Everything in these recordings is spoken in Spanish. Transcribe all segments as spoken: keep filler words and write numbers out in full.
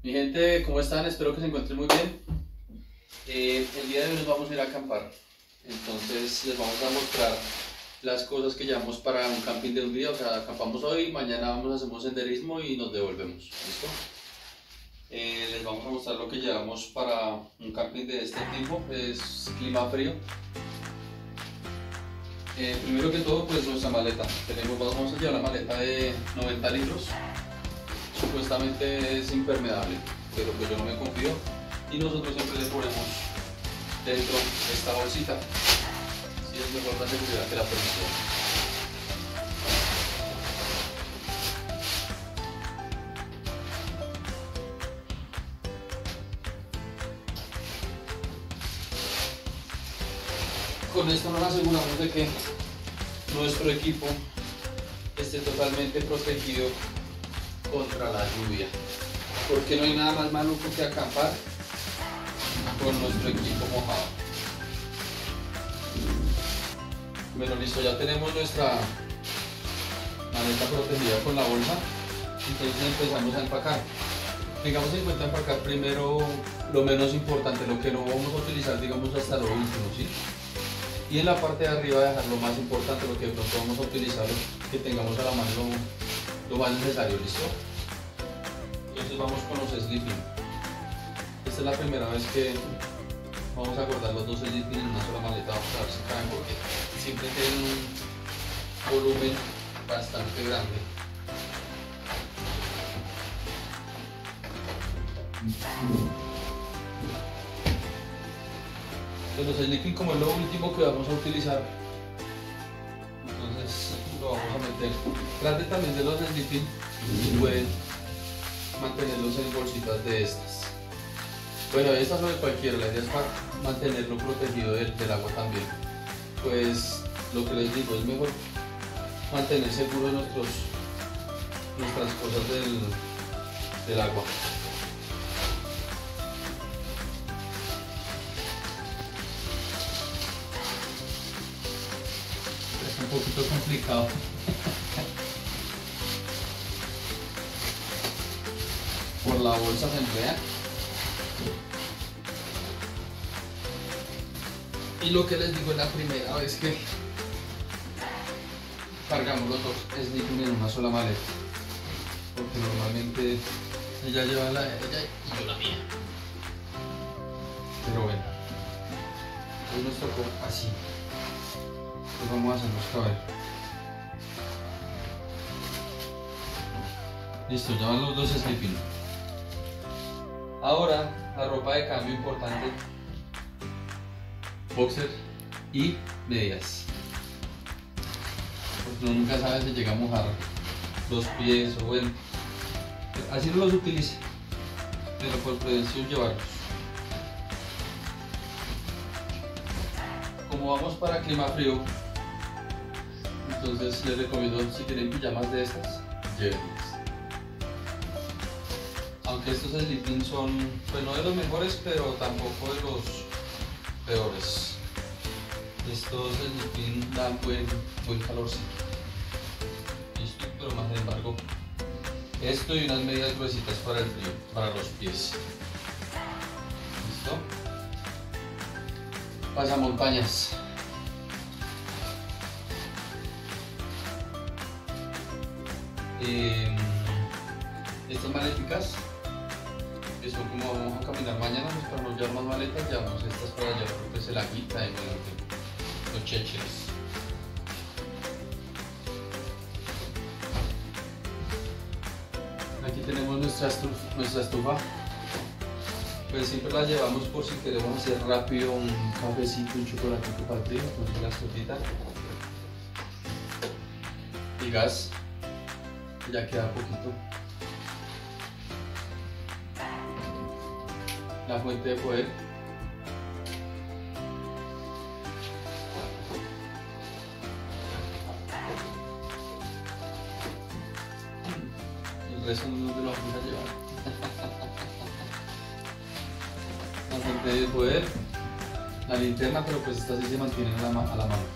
Mi gente, ¿cómo están? Espero que se encuentren muy bien. Eh, el día de hoy nos vamos a ir a acampar. Entonces les vamos a mostrar las cosas que llevamos para un camping de un día. O sea, acampamos hoy, mañana vamos a hacer senderismo y nos devolvemos. ¿Listo? Eh, les vamos a mostrar lo que llevamos para un camping de este tipo. Es clima frío. Eh, primero que todo, pues nuestra maleta. Tenemos, vamos a llevar la maleta de noventa litros. Supuestamente es impermeable, pero pues yo no me confío y nosotros siempre le ponemos dentro esta bolsita, si es mejor la seguridad que la prevención. Con esto nos aseguramos de que nuestro equipo esté totalmente protegido contra la lluvia, porque no hay nada más maluco que acampar con nuestro equipo mojado. Bueno, listo, ya tenemos nuestra maleta protegida con la bolsa, entonces empezamos a empacar. Tengamos en cuenta empacar primero lo menos importante, lo que no vamos a utilizar, digamos, hasta lo último, ¿sí? Y en la parte de arriba dejar lo más importante, lo que de pronto vamos a utilizar, lo que tengamos a la mano lo, lo más necesario, ¿listo? Entonces vamos con los sleeping. Esta es la primera vez que vamos a guardar los dos sleeping en una sola maleta. Vamos a ver si caben, porque siempre tienen un volumen bastante grande. Entonces los sleeping, como es lo último que vamos a utilizar, entonces lo vamos a meter. Traten también de los sleeping, si pueden mantenerlos en bolsitas de estas. Bueno, estas sobre cualquiera, la idea es para mantenerlo protegido del, del agua también. Pues lo que les digo, es mejor mantener seguros nuestros, nuestras cosas del, del agua. Es un poquito complicado. Por la bolsa se emplea. Y lo que les digo, es la primera vez que cargamos los dos sleeping en una sola maleta, porque normalmente ella lleva la de ella y yo la mía. Pero bueno, hoy nos tocó así. Entonces vamos a hacernos caber. Listo, ya van los dos sleeping. Ahora, la ropa de cambio importante: boxer y medias. Porque uno nunca sabe si llega a mojar los pies o bueno. Así no los utilice, pero por prevención llevarlos. Como vamos para clima frío, entonces les recomiendo, si tienen pijamas de estas, llévenlas. Aunque estos sleeping son, pues no de los mejores, pero tampoco de los peores. Estos sleeping dan buen, buen calorcito. Listo, pero más sin embargo, esto y unas medias gruesitas para el frío, para los pies. Listo. Pasamontañas. Eh, estas maléticas, que son como vamos a caminar mañana, pues para no llevar más maletas, llevamos estas para llevar lo que es el agüita y los cheches. Aquí tenemos nuestra estufa, nuestra estufa, pues siempre la llevamos por si queremos hacer rápido un cafecito, un chocolatito para el frío, con una estufita y gas, ya queda poquito. La fuente de poder. El resto no nos lo vamos a llevar. La fuente de poder, la linterna, pero pues esta sí se mantiene a la, a la mano.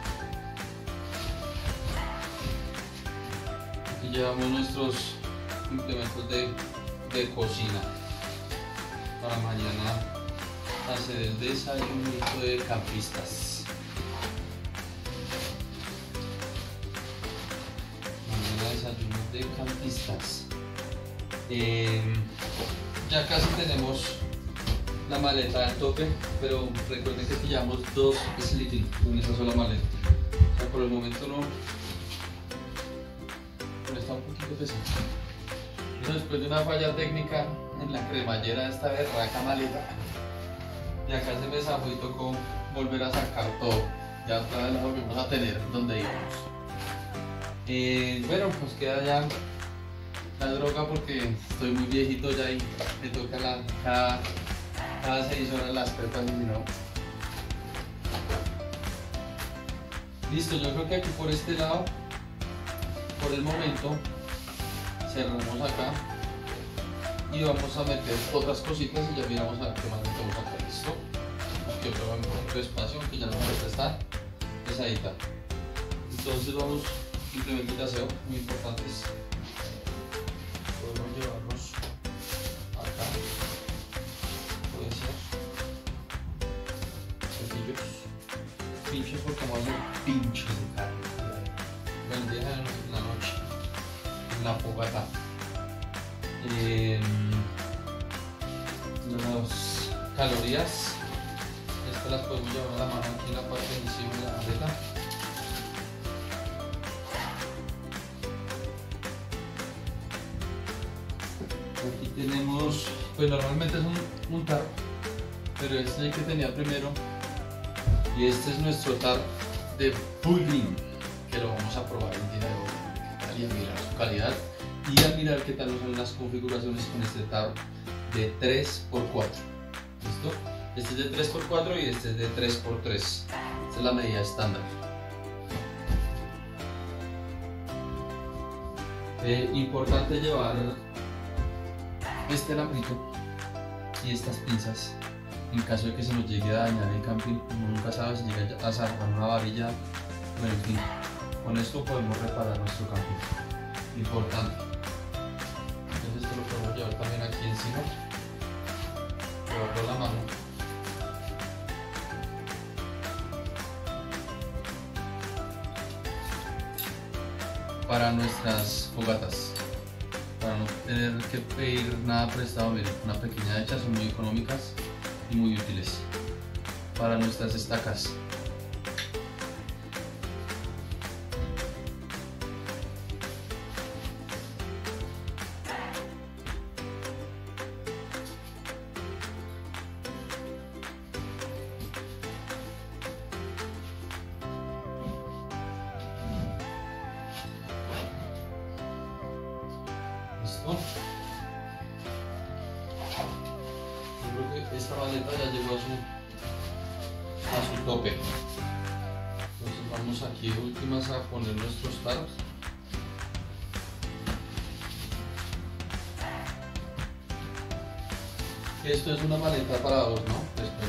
Aquí llevamos nuestros implementos de, de cocina. Para mañana hacer el desayunito de campistas. Mañana desayuno de campistas. Eh, ya casi tenemos la maleta al tope, pero recuerden que pillamos dos sleeping en esa sola maleta. O sea, por el momento no, pero está un poquito pesado. Eso después de una falla técnica en la cremallera de esta berraca maleta, y acá se me zafó y tocó volver a sacar todo. Ya otra vez la volvemos a tener donde íbamos. Eh, bueno, pues queda ya la droga porque estoy muy viejito ya y me toca la, cada, cada seis horas las pepas y si no. Listo, yo creo que aquí por este lado, por el momento, cerramos acá y vamos a meter otras cositas y ya miramos a ver qué más metemos acá. Listo. Aquí otro va un poquito de espacio, que ya no me está pesadita. Entonces vamos, implementos de aseo muy importantes. Podemos llevarlos acá, puede ser cepillos, pinches porque vamos a hacer pinches de carne, bandeja en la noche, en la fogata, eh, las calorías, estas las podemos llevar a la mano aquí en la parte de encima de la maleta. Aquí tenemos, pues normalmente es un, un tarro, pero este es el que tenía primero y este es nuestro tarro de pudding que lo vamos a probar el día de hoy y a mirar su calidad y a mirar qué tal nos salen las configuraciones con este tarro de tres por cuatro. ¿Listo? Este es de tres por cuatro y este es de tres por tres. Esta es la medida estándar. Eh, importante llevar este alambrito y estas pinzas en caso de que se nos llegue a dañar el camping. Uno nunca sabe si llega a zafar una varilla, pero en fin, con esto podemos reparar nuestro camping. Importante. Entonces esto lo podemos llevar también aquí encima, llevarlo a la mano. Para nuestras fogatas, para no tener que pedir nada prestado. Miren, una pequeña hecha, son muy económicas y muy útiles. Para nuestras estacas, ¿listo? Yo creo que esta maleta ya llegó a su, a su tope. Entonces vamos aquí de últimas a poner nuestros tarros. Esto es una maleta para dos, ¿no? Después.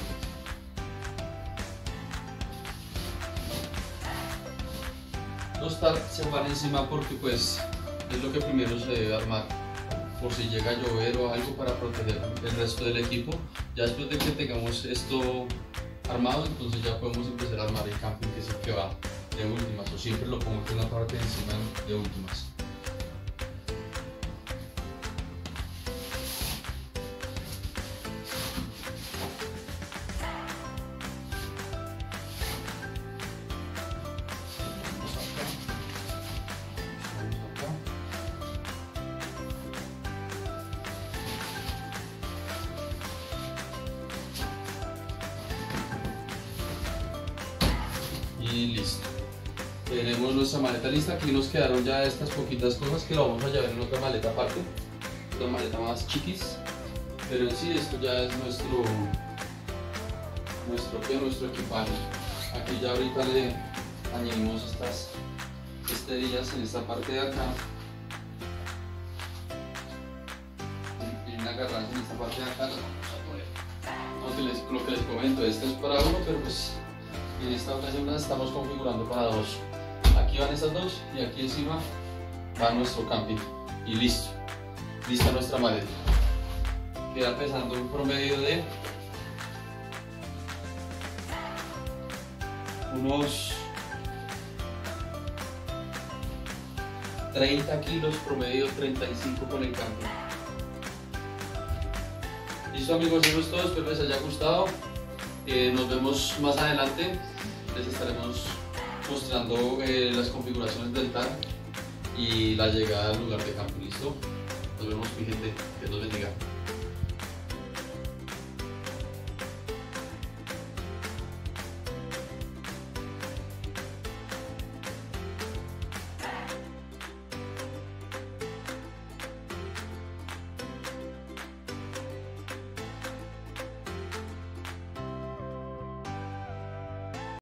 Los tarros se van encima porque pues es lo que primero se debe armar, por si llega a llover o algo, para proteger el resto del equipo. Ya después de que tengamos esto armado, entonces ya podemos empezar a armar el camping, que es el que va de últimas, o siempre lo pongo en una parte de encima de últimas. Y listo, tenemos nuestra maleta lista. Aquí nos quedaron ya estas poquitas cosas que lo vamos a llevar en otra maleta aparte, otra maleta más chiquis, pero en sí esto ya es nuestro nuestro, ¿qué? nuestro equipaje. Aquí ya ahorita le añadimos estas esterillas en esta parte de acá, y una garrafa en esta parte de acá. Las vamos a poner. Lo que les, lo que les comento, esto es para uno, pero pues en esta ocasión las estamos configurando para dos. Aquí van estas dos y aquí encima va nuestro camping y listo. lista nuestra maleta. Queda pesando un promedio de unos treinta kilos, promedio treinta y cinco con el cambio. Listo amigos, eso es todo, espero les haya gustado. Eh, nos vemos más adelante, les estaremos mostrando eh, las configuraciones del T A R y la llegada al lugar de campo. Listo, nos vemos mi gente, que Dios bendiga.